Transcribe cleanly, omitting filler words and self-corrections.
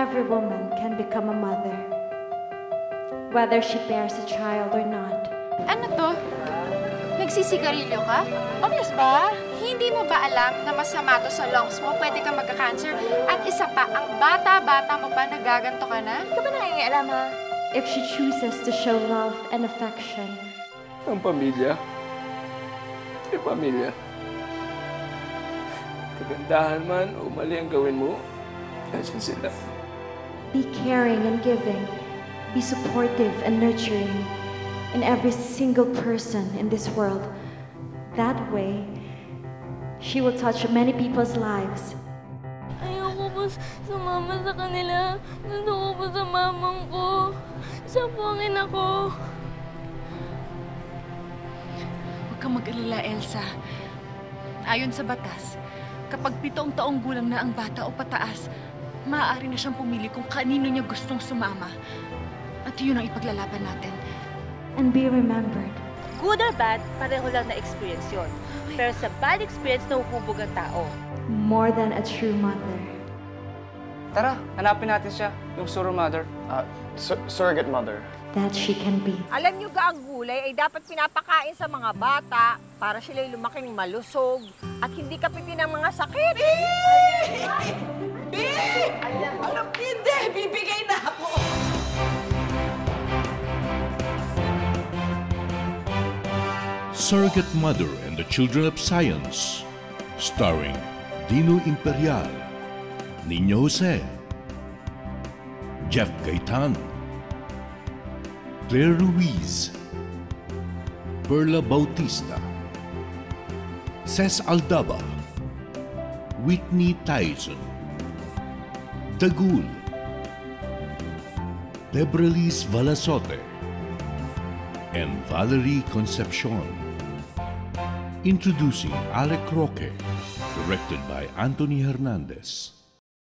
Every woman can become a mother, whether she bears a child or not. Ano to? Nagsisigarilyo ka? Obvious ba? Hindi mo ba alam na masama to sa lungs mo? Pwede kang magka-cancer. At isa pa, ang bata-bata mo pa, nagaganto ka na? Hindi ka ba nangingialam, ha? If she chooses to show love and affection, Ang pamilya. Yung pamilya. Kagandahan man o mali ang gawin mo, nandiyan sila. be caring and giving, be supportive and nurturing in every single person in this world. That way, she will touch many people's lives. Ayoko po sumama sa kanila. Gusto ko po sa mamang ko. Siya po ang ina ko. Huwag kang mag-alala, Elsa. Ayon sa batas, kapag 7 taong gulang na ang bata o pataas, maaari na siyang pumili kung kanino niya gustong sumama. At yun ang ipaglalaban natin. And be remembered, Good or bad, pareho lang na experience yun. Pero sa bad experience, nahuhubog ang tao. more than a true mother. Tara, hanapin natin siya, yung surrogate mother. Surrogate mother. That she can be. Alam niyo ga, ang gulay ay dapat pinapakain sa mga bata para sila'y lumaking malusog at hindi kapitin ng mga sakit. Alam, hindi! Bibigay na ako! Surrogate Mother and the Children of Science, starring Dino Imperial, Nino Jose, Jeff Gaitan, Claire Ruiz, Perla Bautista, Ces Aldaba, Whitney Tyson, Dagul, Debralis Valasote, and Valerie Concepcion. Introducing Alec Roque, directed by Anthony Hernandez.